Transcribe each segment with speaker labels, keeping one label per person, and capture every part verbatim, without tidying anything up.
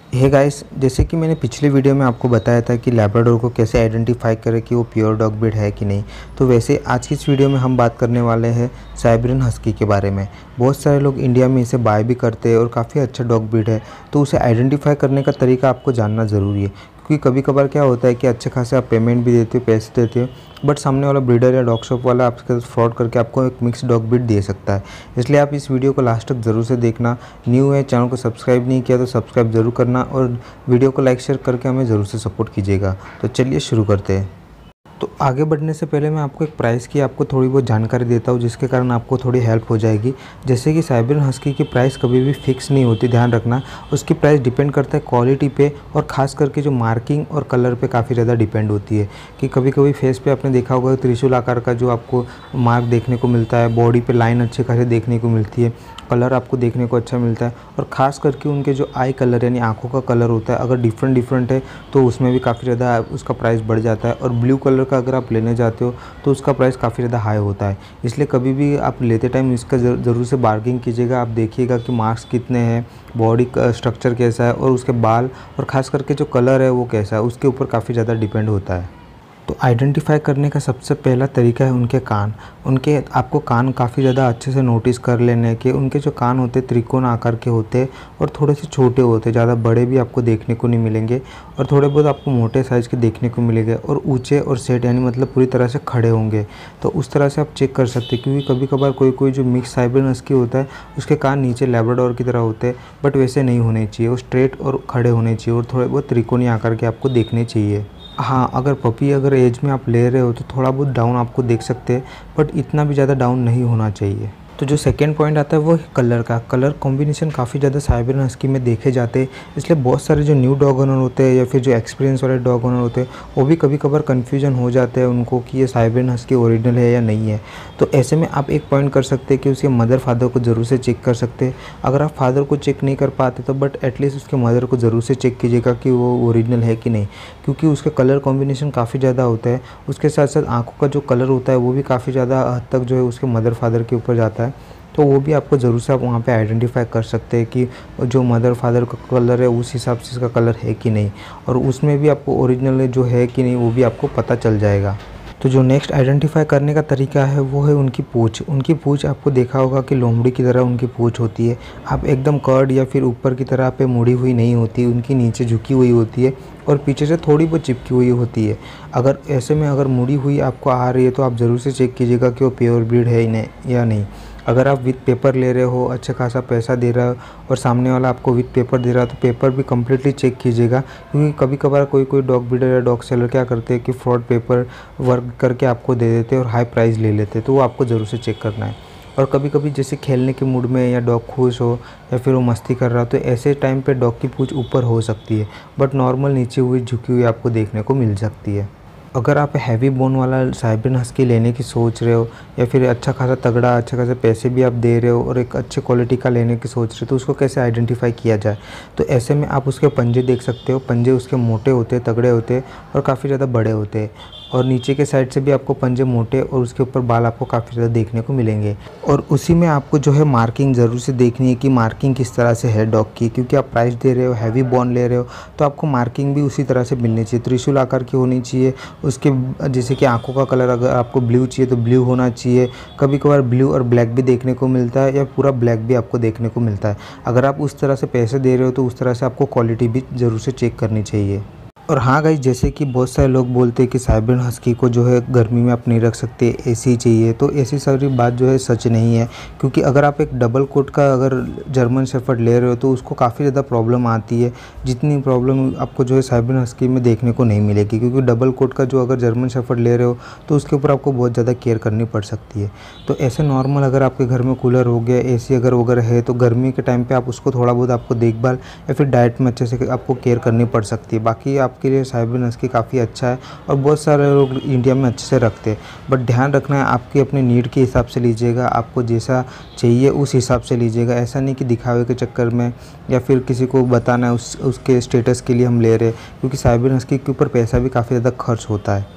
Speaker 1: Hey guys, जैसे कि मैंने पिछले वीडियो में आपको बताया था कि लैब्राडोर को कैसे आइडेंटिफाई करें कि वो प्योर डॉग ब्रीड है कि नहीं। तो वैसे आज की इस वीडियो में हम बात करने वाले हैं साइबेरियन हस्की के बारे में। बहुत सारे लोग इंडिया में इसे बाय भी करते हैं और काफ़ी अच्छा डॉग ब्रीड है, तो उसे आइडेंटिफाई करने का तरीका आपको जानना ज़रूरी है। क्योंकि कभी कभार क्या होता है कि अच्छे खासे आप पेमेंट भी देते हो, पैसे देते हो, बट सामने वाला ब्रीडर या डॉग शॉप वाला आपके साथ फ्रॉड करके आपको एक मिक्स डॉग ब्रीड दे सकता है। इसलिए आप इस वीडियो को लास्ट तक ज़रूर से देखना। न्यू है, चैनल को सब्सक्राइब नहीं किया तो सब्सक्राइब ज़रूर करना और वीडियो को लाइक शेयर करके हमें ज़रूर से सपोर्ट कीजिएगा। तो चलिए शुरू करते हैं। तो आगे बढ़ने से पहले मैं आपको एक प्राइस की आपको थोड़ी बहुत जानकारी देता हूँ, जिसके कारण आपको थोड़ी हेल्प हो जाएगी। जैसे कि साइबेरियन हस्की की प्राइस कभी भी फिक्स नहीं होती, ध्यान रखना। उसकी प्राइस डिपेंड करता है क्वालिटी पे और ख़ास करके जो मार्किंग और कलर पे काफ़ी ज़्यादा डिपेंड होती है। कि कभी कभी फेस पे आपने देखा होगा त्रिशूल आकार का जो आपको मार्क देखने को मिलता है, बॉडी पे लाइन अच्छे खासे देखने को मिलती है, कलर आपको देखने को अच्छा मिलता है। और ख़ास करके उनके जो आई कलर यानी आँखों का कलर होता है, अगर डिफरेंट डिफरेंट है तो उसमें भी काफ़ी ज़्यादा उसका प्राइस बढ़ जाता है। और ब्लू कलर का अगर आप लेने जाते हो तो उसका प्राइस काफ़ी ज़्यादा हाई होता है। इसलिए कभी भी आप लेते टाइम इसका ज़रूर से बार्गिंग कीजिएगा। आप देखिएगा कि मार्क्स कितने हैं, बॉडी का स्ट्रक्चर कैसा है और उसके बाल और ख़ास करके जो कलर है वो कैसा है, उसके ऊपर काफ़ी ज़्यादा डिपेंड होता है। तो आइडेंटिफाई करने का सबसे पहला तरीका है उनके कान। उनके आपको कान काफ़ी ज़्यादा अच्छे से नोटिस कर लेने के। उनके जो कान होते हैं त्रिकोण आकार के होते हैं और थोड़े से छोटे होते हैं, ज़्यादा बड़े भी आपको देखने को नहीं मिलेंगे और थोड़े बहुत आपको मोटे साइज़ के देखने को मिलेंगे और ऊंचे और सेट यानी मतलब पूरी तरह से खड़े होंगे। तो उस तरह से आप चेक कर सकते हैं, क्योंकि कभी कभार कोई कोई जो मिक्स साइबेरियन हस्की होता है उसके कान नीचे लैब्राडोर की तरह होते हैं, बट वैसे नहीं होने चाहिए। वो स्ट्रेट और खड़े होने चाहिए और थोड़े बहुत त्रिकोणीय आकार के आपको देखने चाहिए। हाँ, अगर पपी अगर एज में आप ले रहे हो तो थोड़ा बहुत डाउन आपको देख सकते हैं, बट इतना भी ज़्यादा डाउन नहीं होना चाहिए। तो जो सेकंड पॉइंट आता है वो है कलर का। कलर कॉम्बिनेशन काफ़ी ज़्यादा साइबेरियन हस्की में देखे जाते हैं। इसलिए बहुत सारे जो न्यू डॉग ओनर होते हैं या फिर जो एक्सपीरियंस वाले डॉग ओनर होते हैं वो भी कभी कभार कन्फ्यूजन हो जाते हैं उनको कि ये साइबेरियन हस्की ओरिजिनल है या नहीं है। तो ऐसे में आप एक पॉइंट कर सकते हैं कि उसके मदर फादर को ज़रूर से चेक कर सकते हैं। अगर आप फादर को चेक नहीं कर पाते तो बट एटलीस्ट उसके मदर को ज़रूर से चेक कीजिएगा कि वो ओरिजिनल है कि नहीं, क्योंकि उसका कलर कॉम्बिनेशन काफ़ी ज़्यादा होता है। उसके साथ साथ आँखों का जो कलर होता है वो भी काफ़ी ज़्यादा हद तक जो है उसके मदर फादर के ऊपर जाता है। तो वो भी आपको ज़रूर से आप वहाँ पे आइडेंटिफाई कर सकते हैं कि जो मदर फादर का कलर है उस हिसाब से इसका कलर है कि नहीं, और उसमें भी आपको ओरिजिनल जो है कि नहीं वो भी आपको पता चल जाएगा। तो जो नेक्स्ट आइडेंटिफाई करने का तरीका है वो है उनकी पूँछ। उनकी पूँछ आपको देखा होगा कि लोमड़ी की तरह उनकी पूँछ होती है। आप एकदम कर्ड या फिर ऊपर की तरह पे मुड़ी हुई नहीं होती, उनकी नीचे झुकी हुई होती है और पीछे से थोड़ी बहुत चिपकी हुई होती है। अगर ऐसे में अगर मुड़ी हुई आपको आ रही है तो आप ज़रूर से चेक कीजिएगा कि वो प्योर ब्रीड है या नहीं। अगर आप विथ पेपर ले रहे हो, अच्छा खासा पैसा दे रहे हो और सामने वाला आपको विथ पेपर दे रहा है तो पेपर भी कम्प्लीटली चेक कीजिएगा। क्योंकि कभी कभार कोई कोई डॉग ब्रीडर या डॉग सेलर क्या करते हैं कि फ्रॉड पेपर वर्क करके आपको दे देते हैं और हाई प्राइस ले लेते हैं, तो वो आपको ज़रूर से चेक करना है। और कभी कभी जैसे खेलने के मूड में या डॉग खुश हो या फिर वो मस्ती कर रहा हो तो ऐसे टाइम पे डॉग की पूँछ ऊपर हो सकती है, बट नॉर्मल नीचे हुई झुकी हुई आपको देखने को मिल सकती है। अगर आप हैवी बोन वाला साइबेरियन हस्की लेने की सोच रहे हो या फिर अच्छा खासा तगड़ा अच्छा खासा पैसे भी आप दे रहे हो और एक अच्छे क्वालिटी का लेने की सोच रहे हो, तो उसको कैसे आइडेंटिफाई किया जाए। तो ऐसे में आप उसके पंजे देख सकते हो। पंजे उसके मोटे होते हैं, तगड़े होते हैं और काफ़ी ज़्यादा बड़े होते हैं। और नीचे के साइड से भी आपको पंजे मोटे और उसके ऊपर बाल आपको काफ़ी ज़्यादा देखने को मिलेंगे। और उसी में आपको जो है मार्किंग ज़रूर से देखनी है कि मार्किंग किस तरह से है डॉग की, क्योंकि आप प्राइस दे रहे हो, हैवी बॉन ले रहे हो, तो आपको मार्किंग भी उसी तरह से मिलनी चाहिए। त्रिशूल आकार की होनी चाहिए। उसके जैसे कि आंखों का कलर अगर आपको ब्लू चाहिए तो ब्लू होना चाहिए। कभी कभार ब्लू और ब्लैक भी देखने को मिलता है या पूरा ब्लैक भी आपको देखने को मिलता है। अगर आप उस तरह से पैसे दे रहे हो तो उस तरह से आपको क्वालिटी भी ज़रूर से चेक करनी चाहिए। और हाँ गाइस, जैसे कि बहुत सारे लोग बोलते हैं कि साइबेरियन हस्की को जो है गर्मी में आप नहीं रख सकते, एसी चाहिए, तो ऐसी सारी बात जो है सच नहीं है। क्योंकि अगर आप एक डबल कोट का अगर जर्मन शेफर्ड ले रहे हो तो उसको काफ़ी ज़्यादा प्रॉब्लम आती है, जितनी प्रॉब्लम आपको जो है साइबेरियन हस्की में देखने को नहीं मिलेगी। क्योंकि डबल कोट का जो अगर जर्मन शेफर्ड ले रहे हो तो उसके ऊपर आपको बहुत ज़्यादा केयर करनी पड़ सकती है। तो ऐसे नॉर्मल अगर आपके घर में कूलर हो गया, ए सी अगर वगैरह है तो गर्मी के टाइम पर आप उसको थोड़ा बहुत आपको देखभाल या फिर डाइट में अच्छे से आपको केयर करनी पड़ सकती है। बाकी आप के लिए साइबेरियन हस्की काफ़ी अच्छा है और बहुत सारे लोग इंडिया में अच्छे से रखते हैं, बट ध्यान रखना है आपकी अपने नीड के हिसाब से लीजिएगा। आपको जैसा चाहिए उस हिसाब से लीजिएगा। ऐसा नहीं कि दिखावे के चक्कर में या फिर किसी को बताना है उस उसके स्टेटस के लिए हम ले रहे हैं, क्योंकि साइबेरियन हस्की के ऊपर पैसा भी काफ़ी ज़्यादा खर्च होता है।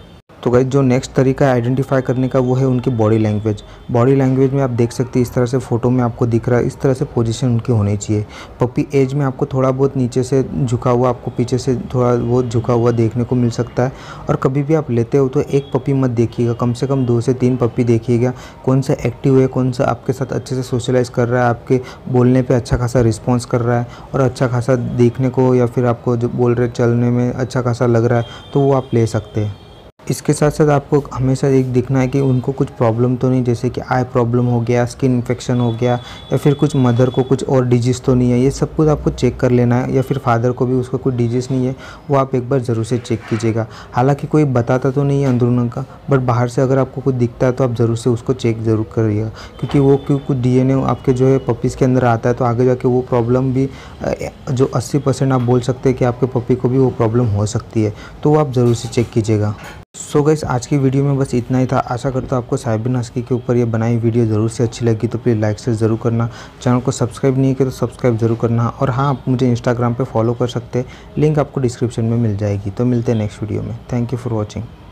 Speaker 1: तो गाइस जो नेक्स्ट तरीका है आइडेंटिफाई करने का वो है उनकी बॉडी लैंग्वेज। बॉडी लैंग्वेज में आप देख सकते हैं इस तरह से फ़ोटो में आपको दिख रहा है, इस तरह से पोजीशन उनकी होनी चाहिए। पपी एज में आपको थोड़ा बहुत नीचे से झुका हुआ, आपको पीछे से थोड़ा बहुत झुका हुआ देखने को मिल सकता है। और कभी भी आप लेते हो तो एक पपी मत देखिएगा, कम से कम दो से तीन पपी देखिएगा। कौन सा एक्टिव है, कौन सा आपके साथ अच्छे से सोशलाइज़ कर रहा है, आपके बोलने पर अच्छा खासा रिस्पॉन्स कर रहा है और अच्छा खासा देखने को या फिर आपको जो बोल रहे चलने में अच्छा खासा लग रहा है, तो वो आप ले सकते हैं। इसके साथ साथ आपको हमेशा एक देखना है कि उनको कुछ प्रॉब्लम तो नहीं, जैसे कि आई प्रॉब्लम हो गया, स्किन इन्फेक्शन हो गया या फिर कुछ मदर को कुछ और डिजीज़ तो नहीं है। ये सब कुछ आपको चेक कर लेना है, या फिर फादर को भी उसको कुछ डिजीज़ नहीं है, वो आप एक बार ज़रूर से चेक कीजिएगा। हालांकि कोई बताता तो नहीं है अंदरूनी का, बट बाहर से अगर आपको कुछ दिखता है तो आप ज़रूर से उसको चेक ज़रूर करिएगा, क्योंकि वो क्यों कुछ डी एन ए आपके जो है पपीज़ के अंदर आता है तो आगे जाके वो प्रॉब्लम भी जो अस्सी परसेंट आप बोल सकते हैं कि आपके पपी को भी वो प्रॉब्लम हो सकती है, तो वो आप ज़रूर से चेक कीजिएगा। सो so गाइस आज की वीडियो में बस इतना ही था। आशा करता हूँ आपको साइबेरियन हस्की के ऊपर ये बनाई वीडियो ज़रूर से अच्छी लगी, तो प्लीज़ लाइक से ज़रूर करना। चैनल को सब्सक्राइब नहीं किया तो सब्सक्राइब ज़रूर करना। और हाँ, आप मुझे इंस्टाग्राम पे फॉलो कर सकते हैं, लिंक आपको डिस्क्रिप्शन में मिल जाएगी। तो मिलते हैं नेक्स्ट वीडियो में। Thank you for watching.